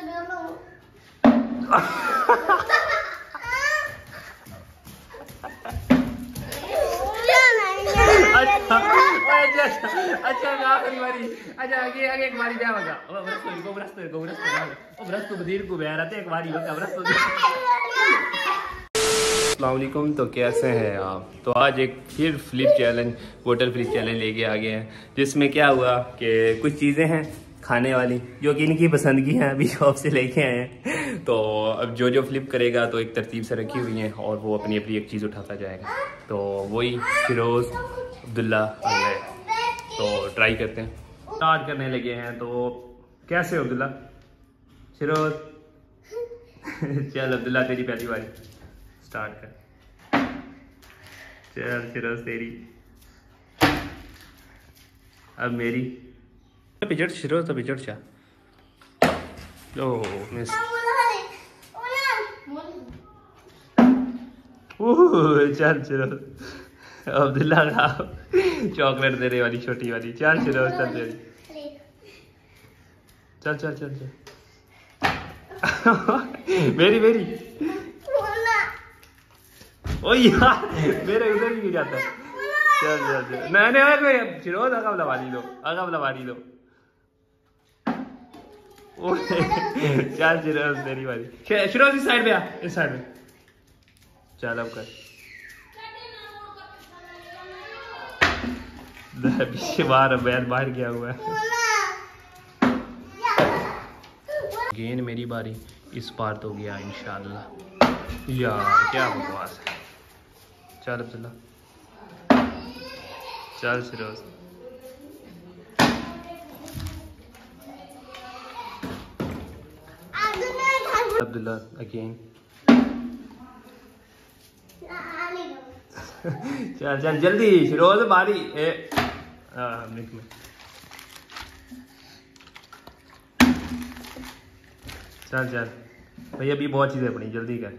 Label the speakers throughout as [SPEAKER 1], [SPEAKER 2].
[SPEAKER 1] अच्छा आखिरी बारी। अच्छा आगे आगे एक बारी क्या होगा? ओ ब्रश को बदीर को बह रहते एक बारी होगा ब्रश को। अस्सलाम वालेकुम, तो कैसे हैं आप? तो आज एक फिर फ्लिप चैलेंज, बोतल फ्लिप चैलेंज लेके आ गए हैं, जिसमें क्या हुआ कि कुछ चीज़ें हैं खाने वाली जो कि इनकी पसंद की हैं, अभी शॉप से लेके आए हैं। तो अब जो फ्लिप करेगा तो एक तरतीब से रखी हुई हैं और वो अपनी अपनी एक चीज़ उठाता जाएगा। तो वही फिरोज़, अब्दुल्ला और मैं तो ट्राई करते हैं। स्टार्ट करने लगे हैं। तो कैसे हो अब्दुल्ला? फिरोज़ चल अब्दुल्ला तेरी पहली बारी, स्टार्ट कर। चल फिरोज़ तेरी, अब मेरी। पिचड़ फिरोज़ तो पिचड़ चा। Oh miss. चल फिरोज़, अब्दुल्ला का चॉकलेट देने वाली छोटी वाली। चल फिरोज़ चल तेरी, चल चल चल चल। मेरी मेरी। ओ यार मेरे उधर ही गिर जाता है। चल चल चल, नहीं फिरोज़ अगम लगा ली लो, अगम लगा ली लो। चल फिरोज़ तेरी बारी। फिरोज़ इस साइड पे आ, इस साइड में। चल अब कर। पीछे बाहर बैल बाहर गया हुआ है। गेंद मेरी बारी, इस बार तो गया इंशाल्लाह। यार क्या बकवास है। चल अब्दुल्ला, चल फिरोज़। अब्दुल्ला अगेन। चल चल जल्दी फिरोज़ बारी। चल चल भाई, अभी बहुत चीजें पड़ी, जल्दी कर।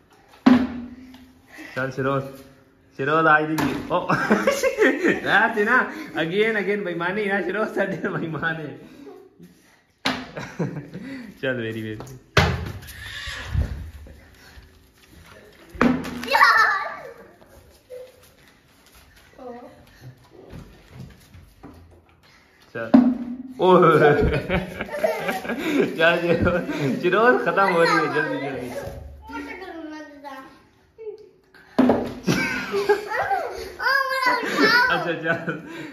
[SPEAKER 1] चल फिरोज़, फिरोज़ आज दी। ओ ऐसे ना अगेन अगेन बेईमानी ना फिरोज़, साडे बेईमान है। चल मेरी बेटी। चल ओह चल फिरोज़ खत्म हो रही है, जल्दी जल्दी। अच्छा चल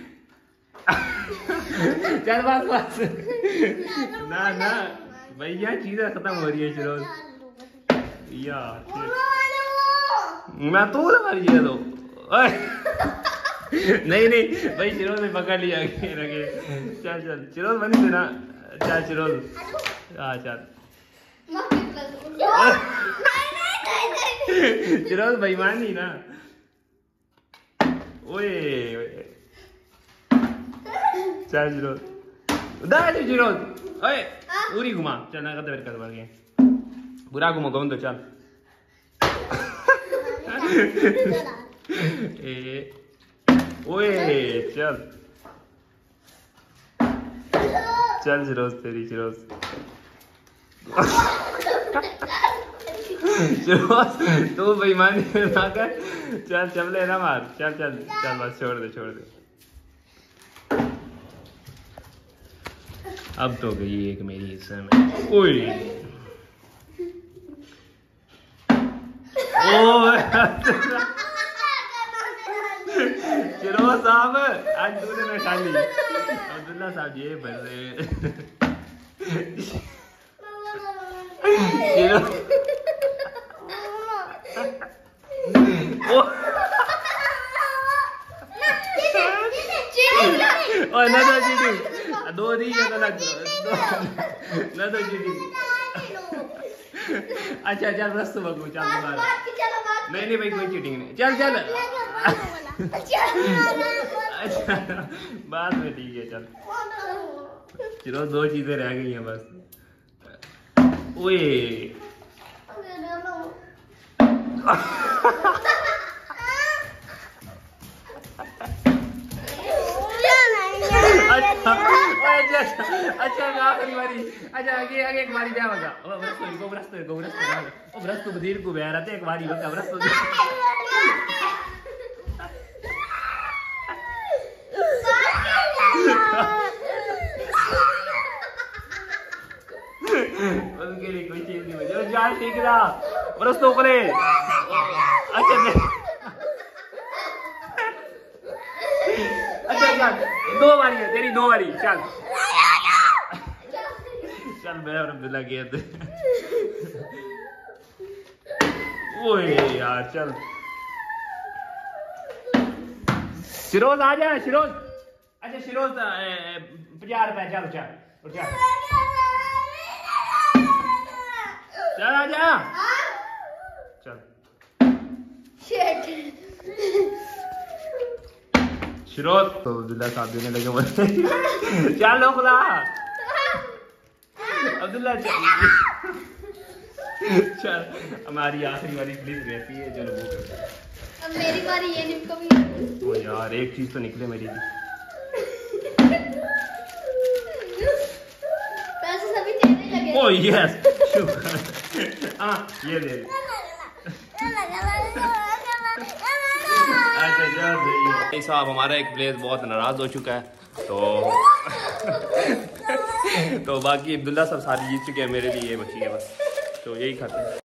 [SPEAKER 1] चल बस बस। ना ना भैया चीजें खत्म हो रही है फिरोज़ यार। मैं तो लगा रही है तो नहीं नहीं भाई फिरोज़ ने पकड़ लिया। चल चल फिरोज़ बनी देना। चल फिरोज़ हाँ चल। फिरोज़ बेईमानी ना। ओए चल फिरोज़, उधर फिरोज़। ओए पूरी घुमा, चल ना कर कर बार गए बुरा घुमा कौन तो। चल ए ओए चल चल फिरोज़ तेरी। फिरोज़ तू बेईमानी ना कर। चल चल ना मार। चल चल चल बस छोड़ दे छोड़ दे। अब तो गई एक मेरी हिस्से में। ओए फिरोज़ साहब आज दूल्हे में खाली। अब्दुल्ला साहब ये बन रहे। और ना तो चीटिंग, दो दी है गलत ना तो चीटिंग। अच्छा चल बस तो बगू चल दोबारा। नहीं भाई कोई चीटिंग नहीं। चल चल अच्छा बाद में ठीक है। चल चलो दो चीजें रह गई हैं बस। ओए अच्छा आखिरी बारी। अच्छा आगे आगे एक बारी क्या होगा? ब्रश तो बदीर को बह रहा था एक बारी होगा ब्रश तो उनके लिए कोई चीज नहीं बची। जान ठीक रहा ब्रश तो करे। अच्छा दो बारी है तेरी, 2 बारी। चल चल मैं और अब्दुल्ला गया थे। ओए यार चल शिरोज आ जा शिरोज। अच्छा शिरोज 50 रुपए। चल चल चल आ जा चल। शिरोज तो अब्दुल्ला साहब देने लगे मुझे। चल लो खुला अब्दुल्ला चल। हमारी आखिरी वाली प्लीज रहती है। चलो वो अब मेरी बारी है निम्को भी। ओ यार एक चीज तो निकले मेरी भी। पैसे सभी तेरे लगे। ओ यस हाँ ये ले। साहब हमारा एक प्लेयर बहुत नाराज हो चुका है तो बाकी अब्दुल्ला सब सारी जीत चुके हैं, मेरे लिए ये बची है बस, तो यही खाते हैं।